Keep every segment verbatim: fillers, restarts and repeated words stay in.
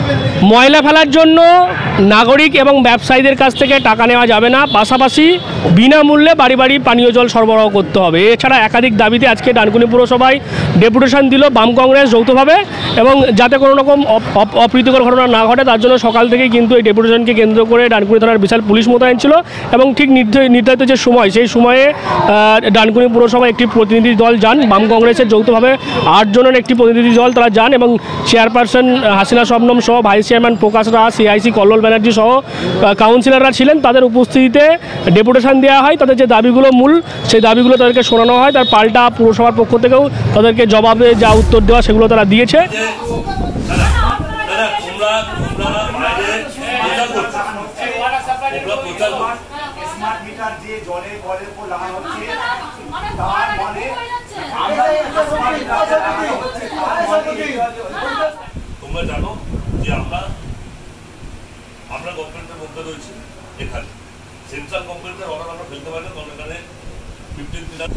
ময়লা ফেলার জন্য নাগরিক এবং ব্যবসায়ীদের কাছ থেকে টাকা নেওয়া যাবে না, পাশাপাশি বিনামূল্যে বাড়ি বাড়ি পানীয় জল সরবরাহ করতে হবে। এছাড়া একাধিক দাবিতে আজকে ডানকুনি পুরসভায় ডেপুটেশন দিল বাম কংগ্রেস যৌথভাবে, এবং যাতে কোনো রকম অপ্রীতিকর ঘটনা না ঘটে তার জন্য সকাল থেকেই কিন্তু এই ডেপুটেশনকে কেন্দ্র করে ডানকুনি থানার বিশাল পুলিশ মোতায়েন ছিল, এবং ঠিক নির্ধারিত যে সময় সেই সময়ে ডানকুনি পুরসভায় একটি প্রতিনিধি দল যান, বাম কংগ্রেসের যৌথভাবে আট জনের একটি প্রতিনিধি দল তারা যান, এবং চেয়ারপারসন হাসিনা শবনম সহ vice chairman Prakash Raj, CIC Kallol Banerjee সহ কাউন্সিলররা ছিলেন। তাদের উপস্থিতিতে ডেপুটেশন দেওয়া হয়, তাদের যে দাবিগুলো মূল সেই দাবিগুলো তাদেরকে শোনানো হয়, তার পাল্টা পুরসভার পক্ষ থেকেও তাদেরকে জবাবে যা উত্তর দেওয়া সেগুলো তারা দিয়েছে। তোমরা জানো যে আমরা আমরা গভর্নমেন্টের মধ্যে রয়েছি, এখানে সেন্ট্রাল গভর্নমেন্টের অর্ডার আমরা ফেলতে পারি না, কারণ এখানে ফিফটিন দিনার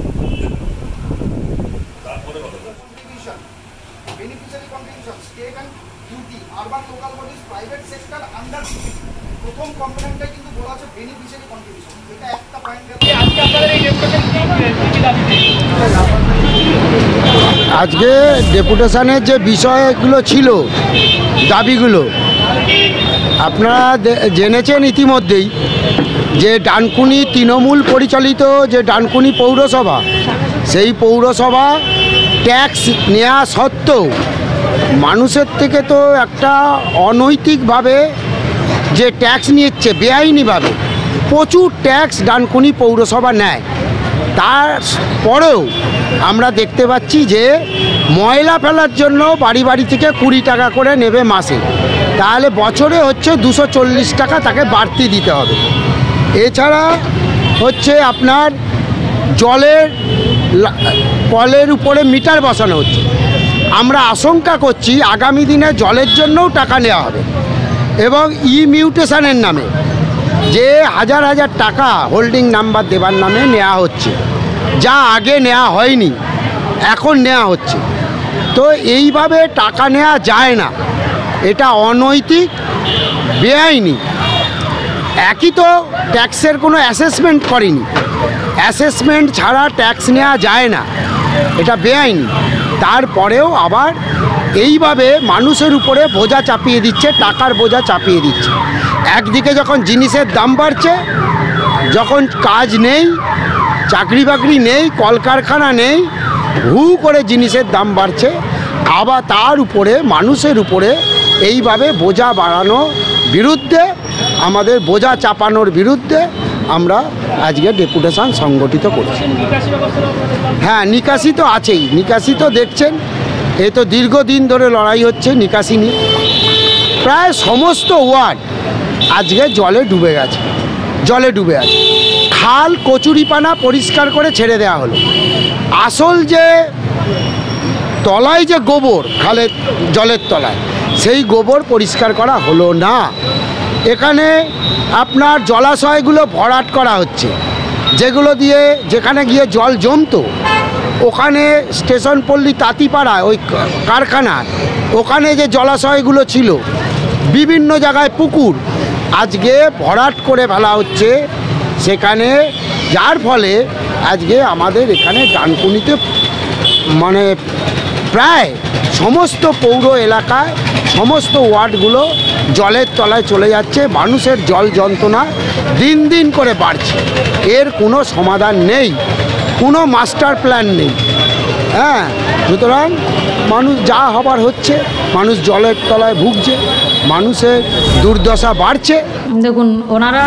তারপরে beneficiary contribution state and duty urban local bodies private sector under প্রথম কম্পোনেন্টে কিন্তু বলা আছে বেনিফিশিয়ারি কন্ট্রিবিউশন। এটা একটা পয়েন্ট। আজকে আপনাদের এই ডেপুটেশন কি দাবিতে? আজকে ডেপুটেশনের যে বিষয়গুলো ছিল, দাবিগুলো আপনারা জেনেছেন ইতিমধ্যেই যে ডানকুনি তৃণমূল পরিচালিত যে ডানকুনি পৌরসভা, সেই পৌরসভা ট্যাক্স নেওয়া সত্ত্বেও মানুষের থেকে তো একটা অনৈতিকভাবে যে ট্যাক্স নিচ্ছে বেআইনিভাবে, প্রচুর ট্যাক্স ডানকুনি পৌরসভা নেয়। তারপরেও আমরা দেখতে পাচ্ছি যে ময়লা ফেলার জন্য বাড়ি বাড়ি থেকে কুড়ি টাকা করে নেবে মাসে, তাহলে বছরে হচ্ছে দুশো চল্লিশ টাকা তাকে বাড়তি দিতে হবে। এছাড়া হচ্ছে আপনার জলের কলের উপরে মিটার বসানো হচ্ছে, আমরা আশঙ্কা করছি আগামী দিনে জলের জন্যও টাকা নেওয়া হবে, এবং ই মিউটেশনের নামে যে হাজার হাজার টাকা হোল্ডিং নাম্বার দেবার নামে নেওয়া হচ্ছে, যা আগে নেওয়া হয়নি এখন নেওয়া হচ্ছে। তো এইভাবে টাকা নেওয়া যায় না, এটা অনৈতিক, বেআইনি। একই তো ট্যাক্সের কোনো অ্যাসেসমেন্ট করেনি, অ্যাসেসমেন্ট ছাড়া ট্যাক্স নেওয়া যায় না, এটা বেআইনি। তারপরেও আবার এইভাবে মানুষের উপরে বোঝা চাপিয়ে দিচ্ছে, টাকার বোঝা চাপিয়ে দিচ্ছে। একদিকে যখন জিনিসের দাম বাড়ছে, যখন কাজ নেই, চাকরি বাকরি নেই, কলকারখানা নেই, হু করে জিনিসের দাম বাড়ছে, আবার তার উপরে মানুষের উপরে এইভাবে বোঝা বাড়ানোর বিরুদ্ধে, আমাদের বোঝা চাপানোর বিরুদ্ধে আমরা আজকে ডেপুটেশন সংগঠিত করছি। হ্যাঁ, নিকাশি তো আছেই, নিকাশি তো দেখছেন, এ তো দীর্ঘদিন ধরে লড়াই হচ্ছে নিকাশি নিয়ে। প্রায় সমস্ত ওয়ার্ড আজকে জলে ডুবে গেছে, জলে ডুবে আছে। খাল কচুরিপানা পরিষ্কার করে ছেড়ে দেওয়া হলো, আসল যে তলায় যে গোবর, খালের জলের তলায়, সেই গোবর পরিষ্কার করা হলো না। এখানে আপনার জলাশয়গুলো ভরাট করা হচ্ছে, যেগুলো দিয়ে যেখানে গিয়ে জল জমতো, ওখানে স্টেশন পল্লী তাঁতিপাড়ায় ওই কারখানা, ওখানে যে জলাশয়গুলো ছিল, বিভিন্ন জায়গায় পুকুর আজকে ভরাট করে ফেলা হচ্ছে সেখানে, যার ফলে আজকে আমাদের এখানে ডানকুনিতে মানে প্রায় সমস্ত পৌর এলাকায় সমস্ত ওয়ার্ডগুলো জলের তলায় চলে যাচ্ছে। মানুষের জল যন্ত্রণা দিন দিন করে বাড়ছে, এর কোনো সমাধান নেই, কোনো মাস্টার প্ল্যান নেই। হ্যাঁ, সুতরাং মানুষ যা হবার হচ্ছে, মানুষ জলের তলায় ভুগছে, মানুষের দুর্দশা বাড়ছে। দেখুন, ওনারা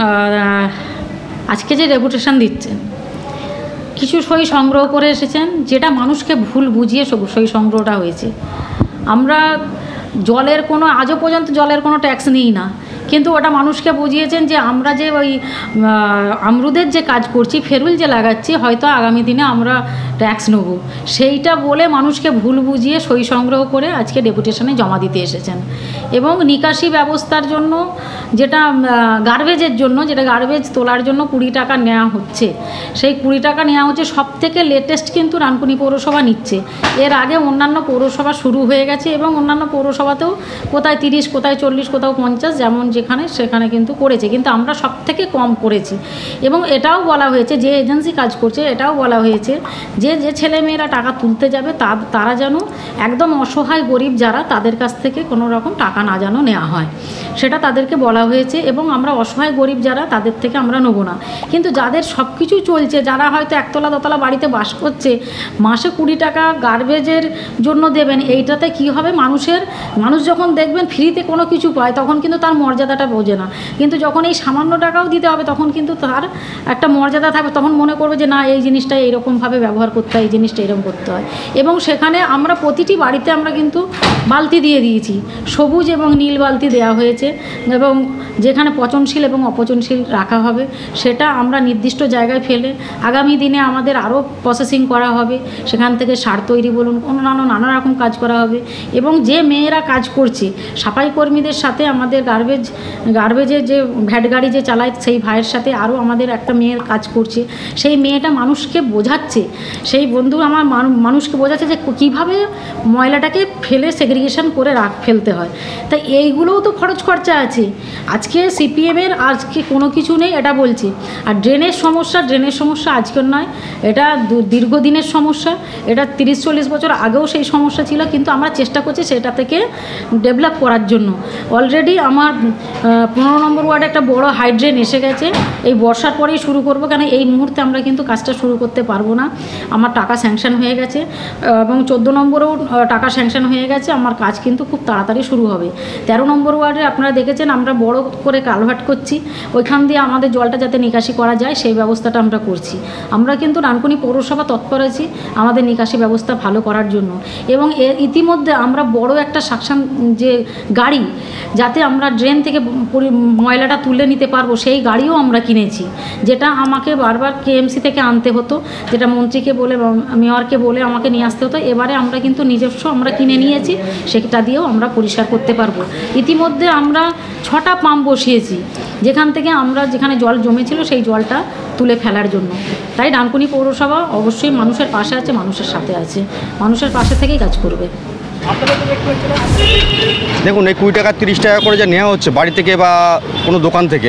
আজকে যে ডেপুটেশন দিচ্ছেন, কিছু সই সংগ্রহ করে এসেছেন, যেটা মানুষকে ভুল বুঝিয়ে সই সংগ্রহটা হয়েছে। আমরা জলের কোনো, আজও পর্যন্ত জলের কোনো ট্যাক্স নিই না, কিন্তু ওটা মানুষকে বুঝিয়েছেন যে আমরা যে ওই আমরুদের যে কাজ করছি, ফেরুল যে লাগাচ্ছি, হয়তো আগামী দিনে আমরা ট্যাক্স নেব, সেইটা বলে মানুষকে ভুল বুঝিয়ে সই সংগ্রহ করে আজকে ডেপুটেশনে জমা দিতে এসেছেন। এবং নিকাশি ব্যবস্থার জন্য যেটা গার্বেজের জন্য যেটা গার্বেজ তোলার জন্য কুড়ি টাকা নেওয়া হচ্ছে, সেই কুড়ি টাকা নেওয়া হচ্ছে সব থেকে লেটেস্ট কিন্তু ডানকুনি পৌরসভা নিচ্ছে। এর আগে অন্যান্য পৌরসভা শুরু হয়ে গেছে এবং অন্যান্য পৌরসভাতেও কোথায় তিরিশ, কোথায় চল্লিশ, কোথাও পঞ্চাশ, যেমন যেখানে সেখানে কিন্তু করেছে, কিন্তু আমরা সব থেকে কম করেছি। এবং এটাও বলা হয়েছে, যে এজেন্সি কাজ করছে এটাও বলা হয়েছে যে যে ছেলেমেয়েরা টাকা তুলতে যাবে তারা যেন একদম অসহায় গরিব যারা, তাদের কাছ থেকে কোনো রকম টাকা না যেন নেওয়া হয়, সেটা তাদেরকে বলা হয়েছে। এবং আমরা অসহায় গরিব যারা, তাদের থেকে আমরা নেবো না। কিন্তু যাদের সব কিছু চলছে, যারা হয়তো একতলা দোতলা বাড়িতে বাস করছে, মাসে কুড়ি টাকা গার্বেজের জন্য দেবেন, এইটাতে কি হবে, মানুষের মানুষ যখন দেখবেন ফ্রিতে কোনো কিছু পায় তখন কিন্তু তার মর্যাদাটা বোঝে না। কিন্তু যখন এই সামান্য টাকাও দিতে হবে তখন কিন্তু তার একটা মর্যাদা থাকবে, তখন মনে করবে যে না এই জিনিসটা এইরকমভাবে ব্যবহার করতে হয়, এই জিনিসটা এরকম করতে হয়। এবং সেখানে আমরা প্রতিটি বাড়িতে আমরা কিন্তু বালতি দিয়ে দিয়েছি, সবুজ এবং নীল বালতি দেওয়া হয়েছে। এবং যেখানে পচনশীল এবং অপচনশীল রাখা হবে সেটা আমরা নির্দিষ্ট জায়গায় ফেলে আগামী দিনে আমাদের আরও প্রসেসিং করা হবে, সেখান থেকে সার তৈরি বলুন, অন্যান্য নানা রকম কাজ করা হবে। এবং যে মেয়েরা কাজ করছে, সাফাই কর্মীদের সাথে আমাদের গার্বেজ গার্বেজের যে ভ্যাট গাড়ি যে চালায় সেই ভাইয়ের সাথে আরও আমাদের একটা মেয়ের কাজ করছে, সেই মেয়েটা মানুষকে বোঝাচ্ছে, সেই বন্ধু আমার মানুষকে বোঝাচ্ছে যে কীভাবে ময়লাটাকে ফেলে সেগ্রিগেশন করে রাখ ফেলতে হয়। তাই এইগুলোও তো খরচ খরচা আছে। আজকে সিপিএমের আজকে কোনো কিছু নেই এটা বলছে। আর ড্রেনের সমস্যা, ড্রেনের সমস্যা আজকের নয়, এটা দীর্ঘদিনের সমস্যা, এটা তিরিশ চল্লিশ বছর আগেও সেই সমস্যা ছিল, কিন্তু আমরা চেষ্টা করছি সেটা থেকে ডেভেলপ করার জন্য। অলরেডি আমার পনেরো নম্বর ওয়ার্ডে একটা বড় হাইড্রেন এসে গেছে, এই বর্ষার পরেই শুরু করব, কেন এই মুহূর্তে আমরা কিন্তু কাজটা শুরু করতে পারবো না। আমার টাকা স্যাংশন হয়ে গেছে এবং চোদ্দো নম্বরেও টাকা স্যাংশন হয়ে গেছে, আমার কাজ কিন্তু খুব তাড়াতাড়ি শুরু হবে। তেরো নম্বর ওয়ার্ডে আপনারা দেখেছেন আমরা বড় করে কালভার্ট করছি, ওইখান দিয়ে আমাদের জলটা যাতে নিকাশি করা যায় সেই ব্যবস্থাটা আমরা করছি। আমরা কিন্তু ডানকুনি পৌরসভা তৎপর আছি আমাদের নিকাশি ব্যবস্থা ভালো করার জন্য। এবং এর ইতিমধ্যে আমরা বড় একটা সাকশন যে গাড়ি, যাতে আমরা ড্রেন থেকে ময়লাটা তুলে নিতে পারবো, সেই গাড়িও আমরা কিনেছি, যেটা আমাকে বারবার কেএমসি থেকে আনতে হতো, যেটা মন্ত্রীকে বলে মেয়রকে বলে আমাকে নিয়ে আসতে হতো। এবারে আমরা কিন্তু নিজস্ব আমরা কিনে নিয়েছি, সেটা দিয়েও আমরা পরিষ্কার করতে পারবো। ইতিমধ্যে আমরা ছটা পাম্প বসিয়েছি, যেখান থেকে আমরা যেখানে জল জমেছিল সেই জলটা তুলে ফেলার জন্য। তাই ডানকুনি পৌরসভা অবশ্যই মানুষের পাশে আছে, মানুষের সাথে আছে, মানুষের পাশে থেকেই কাজ করবে। দেখুন, এই কুড়ি টাকা তিরিশ টাকা করে যা নেওয়া হচ্ছে বাড়ি থেকে বা কোনো দোকান থেকে,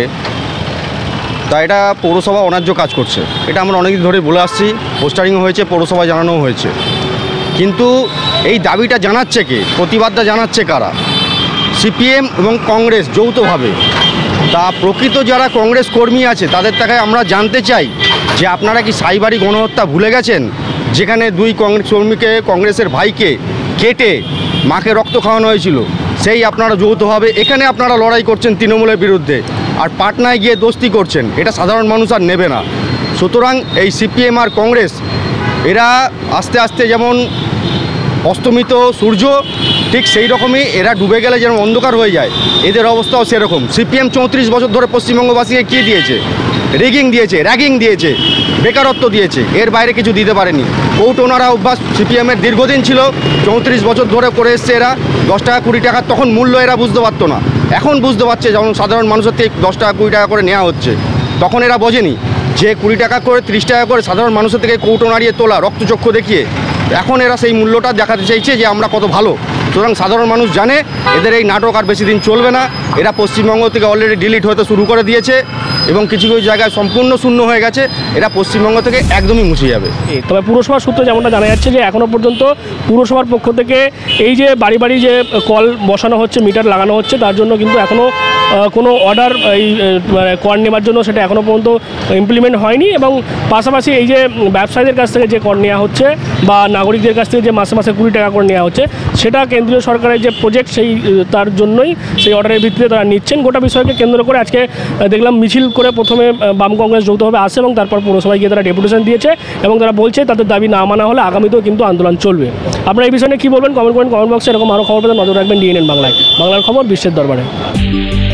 তা এটা পৌরসভা অন্যায্য কাজ করছে। এটা আমরা অনেকদিন ধরে বলে আসছি, পোস্টারিংও হয়েছে, পৌরসভায় জানানোও হয়েছে। কিন্তু এই দাবিটা জানাচ্ছে কে, প্রতিবাদটা জানাচ্ছে কারা? সিপিএম এবং কংগ্রেস যৌথভাবে। তা প্রকৃত যারা কংগ্রেস কর্মী আছে তাদের থেকে আমরা জানতে চাই যে আপনারা কি সাইবারি গণহত্যা ভুলে গেছেন, যেখানে দুই কংগ্রেস কর্মীকে, কংগ্রেসের ভাইকে কেটে মাকে রক্ত খাওয়ানো হয়েছিল? সেই আপনারা যৌথভাবে এখানে আপনারা লড়াই করছেন তৃণমূলের বিরুদ্ধে, আর পাটনায় গিয়ে দোস্তি করছেন। এটা সাধারণ মানুষ আর নেবে না। সুতরাং এই সিপিএম আর কংগ্রেস এরা আস্তে আস্তে যেমন অস্তমিত সূর্য, ঠিক সেই রকমই এরা ডুবে গেলে যেমন অন্ধকার হয়ে যায়, এদের অবস্থাও সেরকম। সিপিএম চৌত্রিশ বছর ধরে পশ্চিমবঙ্গবাসীকে কী দিয়েছে? রিগিং দিয়েছে, র্যাগিং দিয়েছে, বেকারত্ব দিয়েছে, এর বাইরে কিছু দিতে পারেনি। কৌটোনারা অভ্যাস সিপিএমের দীর্ঘদিন ছিল, চৌত্রিশ বছর ধরে করে এসছে এরা। দশ টাকা কুড়ি টাকা তখন মূল্য এরা বুঝতে পারতো না, এখন বুঝতে পারছে, যেমন সাধারণ মানুষের থেকে দশ টাকা কুড়ি টাকা করে নেওয়া হচ্ছে। তখন এরা বোঝেনি যে কুড়ি টাকা করে ত্রিশ টাকা করে সাধারণ মানুষের থেকে কৌটো নাড়িয়ে তোলা, রক্তচক্ষু দেখিয়ে এখন এরা সেই মূল্যটা দেখাতে চাইছে যে আমরা কত ভালো। সুতরাং সাধারণ মানুষ জানে এদের এই নাটক আর বেশি দিন চলবে না। এরা পশ্চিমবঙ্গ থেকে অলরেডি ডিলিট হতে শুরু করে দিয়েছে এবং কিছু কিছু জায়গায় সম্পূর্ণ শূন্য হয়ে গেছে। এরা পশ্চিমবঙ্গ থেকে একদমই মুছে যাবে। তবে পুরসভার সূত্রে যেমনটা জানা যাচ্ছে যে এখনও পর্যন্ত পুরসভার পক্ষ থেকে এই যে বাড়ি বাড়ি যে কল বসানো হচ্ছে, মিটার লাগানো হচ্ছে, তার জন্য কিন্তু এখনও কোনো অর্ডার এই মানে কর নেওয়ার জন্য সেটা এখনও পর্যন্ত ইমপ্লিমেন্ট হয়নি। এবং পাশাপাশি এই যে ব্যবসায়ীদের কাছ থেকে যে কর নেওয়া হচ্ছে বা নাগরিকদের কাছ থেকে যে মাসে মাসে কুড়ি টাকা করে নেওয়া হচ্ছে, সেটা কেন্দ্রীয় সরকারের যে প্রজেক্ট সেই তার জন্যই সেই অর্ডারের ভিত্তিতে তারা নিচ্ছেন। গোটা বিষয়কে কেন্দ্র করে আজকে দেখলাম মিছিল করে প্রথমে বাম কংগ্রেস যৌথভাবে আসে এবং তারপর পৌরসভায় গিয়ে তারা ডেপুটেশন দিয়েছে এবং তারা বলছে তাদের দাবি না মানা হলে আগামীতেও কিন্তু আন্দোলন চলবে। আপনারা এই বিষয়ে কী বলবেন কমেন্ট করেন কমেন্ট বক্সে। এরকম আরও খবর পেতে নজর রাখবেন ডিএনএন বাংলায়। বাংলার খবর বিশ্বের দরবারে।